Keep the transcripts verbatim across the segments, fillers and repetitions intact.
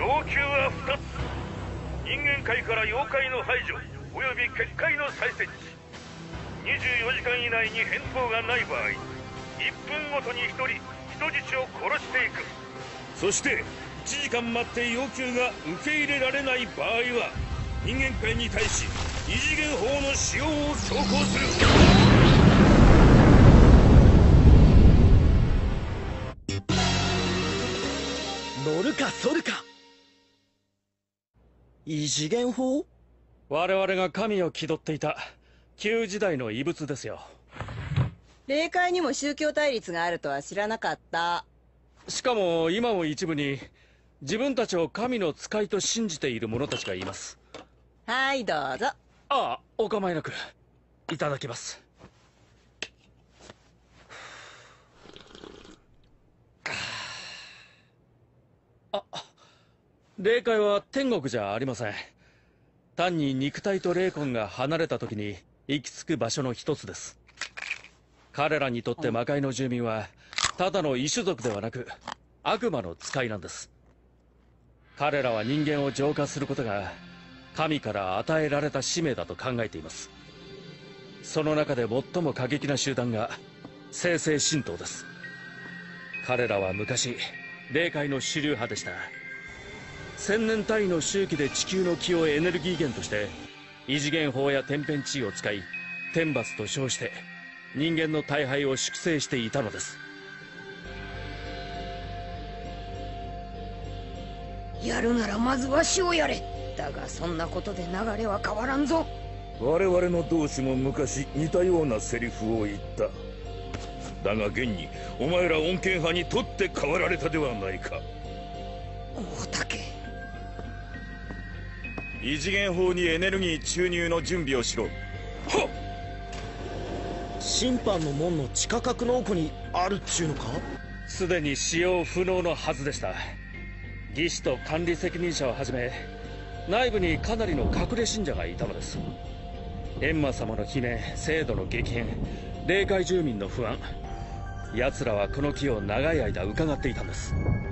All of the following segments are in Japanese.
要求はふたつ。人間界から妖怪の排除および結界の再設置。にじゅうよじかん以内に返答がない場合、いっぷんごとにひとり人質を殺していく。そしていちじかん待って要求が受け入れられない場合は、人間界に対し異次元砲の使用を強行する。 乗るか反るか。異次元砲？ 我々が神を気取っていた旧時代の遺物ですよ。 霊界にも宗教対立があるとは知らなかった。 しかも今も一部に自分たちを神の使いと信じている者たちがいます。 はいどうぞ。 ああ、お構いなく。いただきます。あ、霊界は天国じゃありません。単に肉体と霊魂が離れた時に行き着く場所の一つです。彼らにとって魔界の住民はただの異種族ではなく悪魔の使いなんです。彼らは人間を浄化することが神から与えられた使命だと考えています。その中で最も過激な集団が聖聖神道です。彼らは昔霊界の主流派でした。千年単位の周期で地球の気をエネルギー源として異次元砲や天変地異を使い、天罰と称して人間の大敗を粛清していたのです。 やるならまずわしをやれ。だがそんなことで流れは変わらんぞ。 我々の同志も昔似たようなセリフを言った。だが現にお前ら穏健派にとって変わられたではないか。 大竹、 異次元砲にエネルギー注入の準備をしろ。はっ。 審判の門の地下格納庫にあるっちゅうのか？ すでに使用不能のはずでした。技師と管理責任者をはじめ内部にかなりの隠れ信者がいたのです。閻魔様の悲鳴、制度の激変、霊界住民の不安、奴らはこの木を長い間伺っていたんです。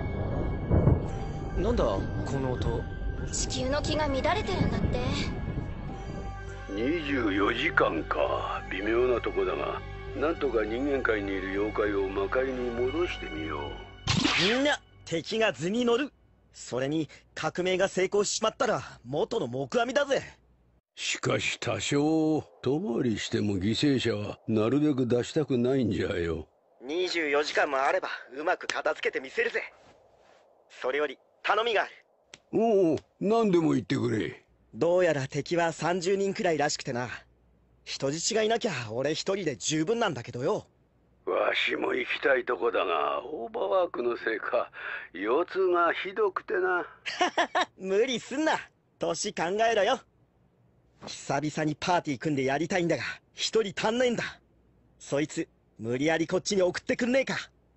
なんだこの音。 地球の気が乱れてるんだって。 にじゅうよじかんか、微妙なとこだが、なんとか人間界にいる妖怪を魔界に戻してみよう。 みんな敵が図に乗る。それに革命が成功しちまったら元の木阿弥だぜ。 しかし多少遠回りしても犠牲者はなるべく出したくないんじゃよ。 にじゅうよじかんもあればうまく片付けてみせるぜ。それより頼みがある。 おお、何でも言ってくれ。 どうやら敵はさんじゅうにんくらいらしくてな。人質がいなきゃ俺一人で十分なんだけどよ。 わしも行きたいとこだが、オーバーワークのせいか腰痛がひどくてな。 無理すんな。年考えろよ。久々にパーティー組んでやりたいんだが一人足んないんだ。そいつ無理やりこっちに送ってくんねえか。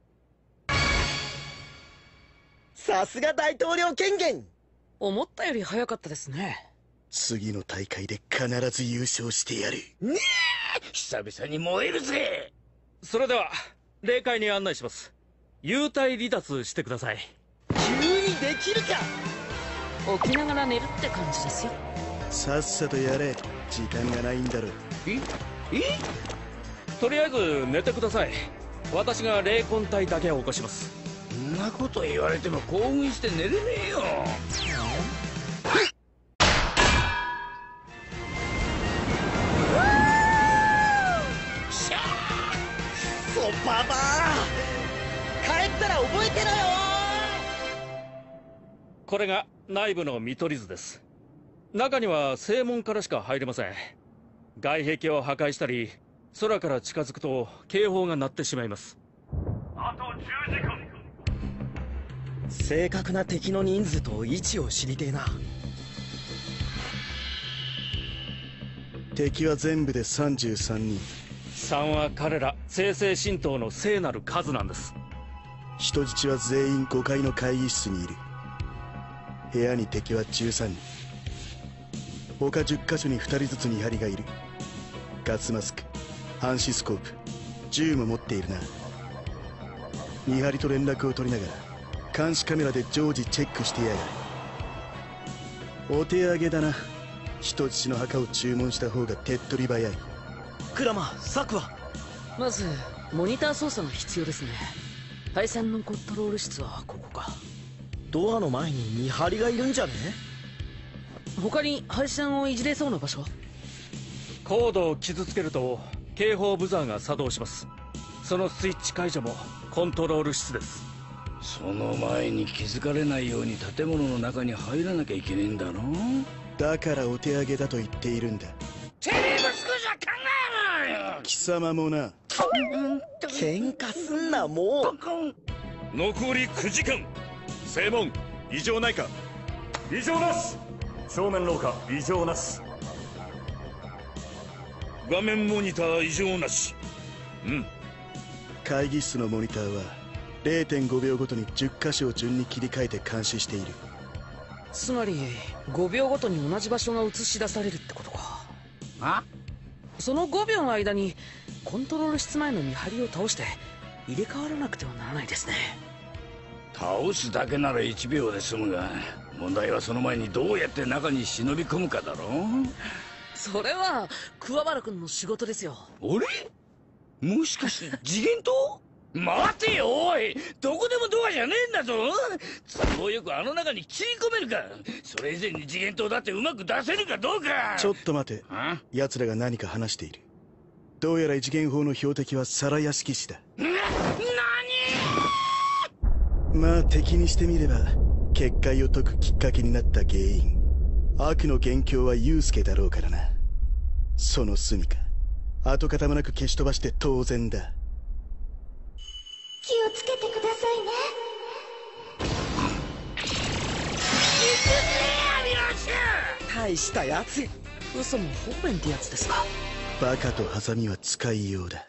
さすが大統領権限。 思ったより早かったですね。 次の大会で必ず優勝してやる。 ねえ、久々に燃えるぜ。 それでは霊界に案内します。幽体離脱してください。 急にできるか。 起きながら寝るって感じですよ。 さっさとやれ。時間がないんだろ。 ええとりあえず寝てください。私が霊魂体だけ起こします。 そんなこと言われても興奮して寝れねえよ。 ソパバー帰ったら覚えてろよ。 これが内部の見取り図です。中には正門からしか入れません。外壁を破壊したり空から近づくと警報が鳴ってしまいます。 あとじゅうじかん。 正確な敵の人数と位置を知りてえな。 敵は全部でさんじゅうさんにん。 さんは彼ら聖聖神道の聖なる数なんです。 人質は全員ごかいの会議室にいる。部屋に敵はじゅうさんにん。他じゅっかしょにふたりずつ見張りがいる。ガスマスク、暗視スコープ、銃も持っているな。見張りと連絡を取りながら監視カメラで常時チェックしてやがる。 お手上げだな。人質の墓を注文した方が手っ取り早い。 クラマサクはまずモニター操作が必要ですね。配線のコントロール室はここか。 ドアの前に見張りがいるんじゃね？ 他に配線をいじれそうな場所？ コードを傷つけると警報ブザーが作動します。そのスイッチ解除もコントロール室です。 その前に気づかれないように建物の中に入らなきゃいけねえんだろ。 だからお手上げだと言っているんだ。 てめえも少しは考えろよ。 貴様もな。 喧嘩すんなもう。残りくじかん。正門異常ないか？ 異常なし。正面廊下異常なし。 画面モニター異常なし。うん。 会議室のモニターは れいてんごびょうごとにじゅっ箇所を順に切り替えて監視している。 つまりごびょうごとに同じ場所が映し出されるってことか。 あ？ そのごびょうの間にコントロール室前の見張りを倒して入れ替わらなくてはならないですね。 倒すだけならいちびょうで済むが、問題はその前にどうやって中に忍び込むかだろ。 それは桑原君の仕事ですよ。 俺？もしかして次元刀？待てよおい、どこでもドアじゃねえんだぞ。都合よくあの中に切り込めるか。それ以前に次元刀だってうまく出せるかどうか。 ちょっと待て。奴らが何か話している。どうやら一元砲の標的は皿屋敷氏だ。 な、なに？まあ敵にしてみれば結界を解くきっかけになった原因、悪の元凶はユウスケだろうからな。その住みか跡形もなく消し飛ばして当然だ。 気をつけてくださいね。 大したやつ。 嘘も方便ってやつですか。 バカとハサミは使いようだ。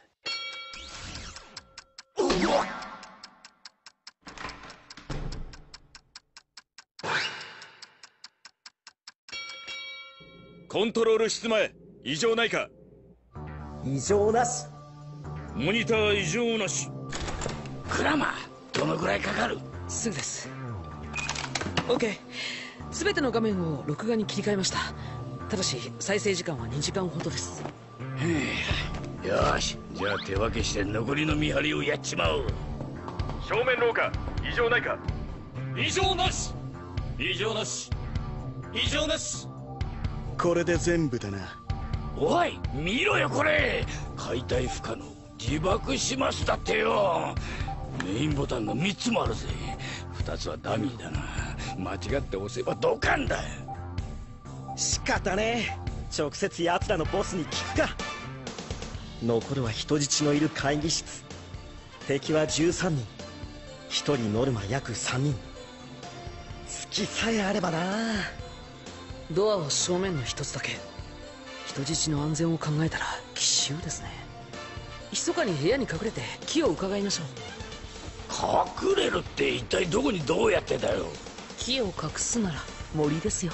コントロール室前異常ないか？ 異常なし。 モニター異常なし。 クラマー、どのくらいかかる？ すぐです。 OK。 全ての画面を録画に切り替えました。ただし再生時間はにじかんほどです。 よし、じゃあ手分けして残りの見張りをやっちまおう。 正面廊下異常ないか？ 異常なし。異常なし。異常なし。 これで全部だな。 おい見ろよこれ、解体不可能、自爆しますだってよ。メインボタンがみっつもあるぜ。ふたつはダミーだな。間違って押せばドカンだ。 仕方ねえ。直接奴らのボスに聞くか。残るは人質のいる会議室。敵はじゅうさんにん、ひとりノルマ約さんにん。隙さえあればな。 ドアは正面の一つだけ。人質の安全を考えたら奇襲ですね。密かに部屋に隠れて木を伺いましょう。 隠れるって一体どこにどうやってだよ。 木を隠すなら森ですよ。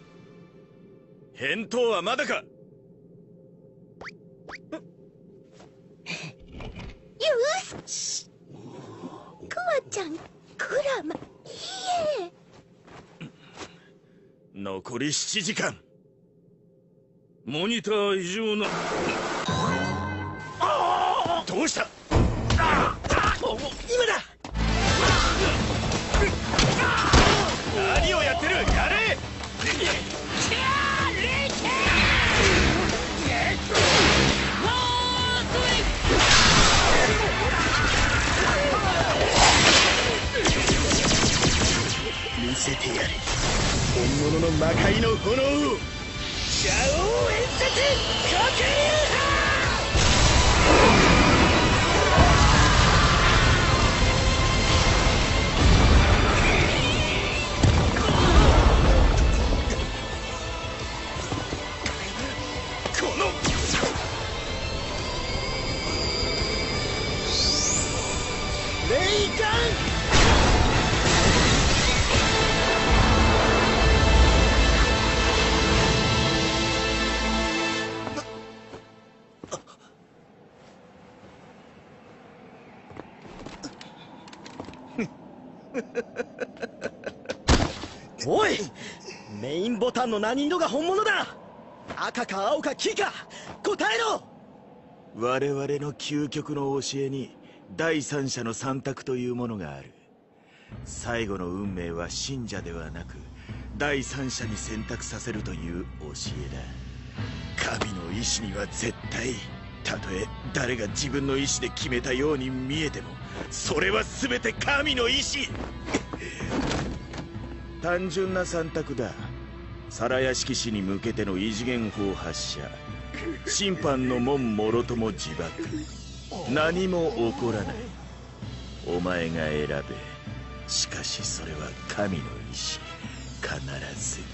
返答はまだか？ よし、クワちゃん、クラマ、いえ。 残りしちじかん。モニター異常な。どうした？今だ！何をやってる？やれ！ 見せてやれ、本物の魔界の炎を。 シャオ演説かけこのレイカン。おい、 メインボタンの何色が本物だ？赤か青か黄か答えろ。 我々の究極の教えに第三者の三択というものがある。最後の運命は信者ではなく第三者に選択させるという教えだ。神の意志には絶対、たとえ誰が自分の意志で決めたように見えても、それは全て神の意志。単純な三択だ。皿屋敷市に向けての異次元砲発射、審判の門もろとも自爆、何も起こらない。お前が選べ。しかしそれは神の意志、必ず。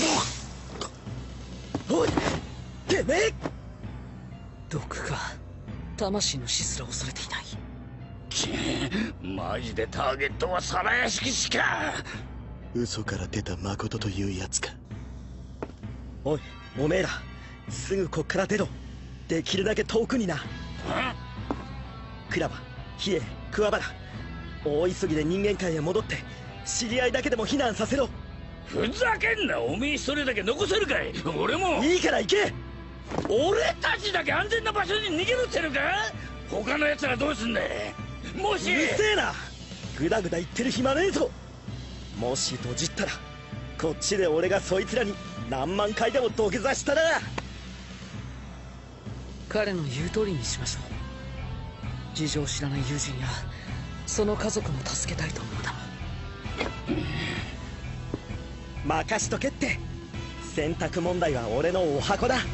おいてめえ！ 毒が魂の死すら恐れていない。 ちマジでターゲットは皿屋敷しか。 嘘から出た誠というやつか。 おいおめえら、すぐこっから出ろ。できるだけ遠くにな。クラバ、ヒエ、桑原、大急ぎで人間界へ戻って知り合いだけでも避難させろ。 ふざけんな。おめえ一人だけ残せるかい。俺もいいから行け。 俺たちだけ安全な場所に逃げるってのか。他の奴らどうすんだ。もし。 うるせえな、グダグダ言ってる暇ねえぞ。もしドジったらこっちで俺がそいつらに何万回でも土下座したな。 彼の言う通りにしましょう。事情を知らない友人やその家族も助けたいと思うだろう。任しとけって。選択問題は俺のお箱だ。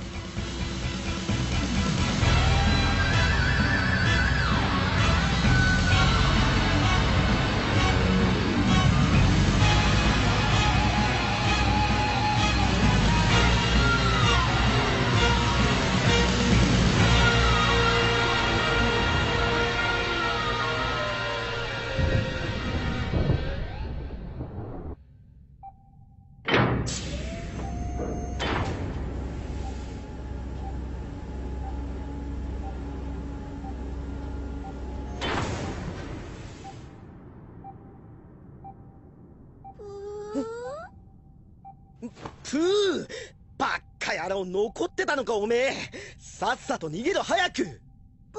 プー、バッカ野郎、残ってたのかおめえ。さっさと逃げろ早く。 ブ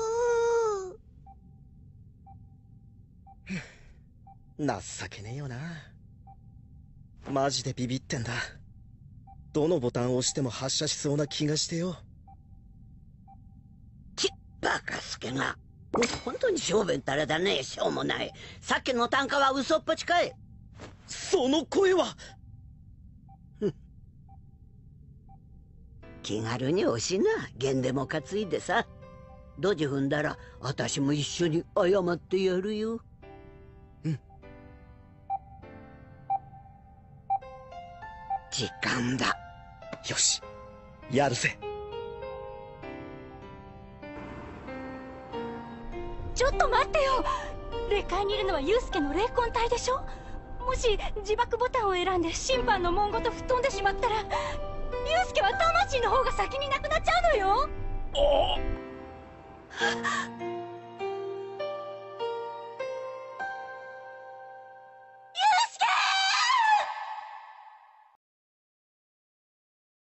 ー情けねえよな。マジでビビってんだ。どのボタンを押しても発射しそうな気がしてよ。 ちバカスケが本当に小便たれだね。しょうもない。さっきの単価は嘘っぱちかい。 その声は。 気軽に押しな。弦でも担いでさ。ドジ踏んだら私も一緒に謝ってやるよ。 うん。 時間だ。 よし、やるぜ。 ちょっと待ってよ。霊界にいるのはユウスケの霊魂体でしょ。もし自爆ボタンを選んで審判の門ごと吹っ飛んでしまったら、ユウスケは魂の方が先になくなっちゃうのよ。 あっ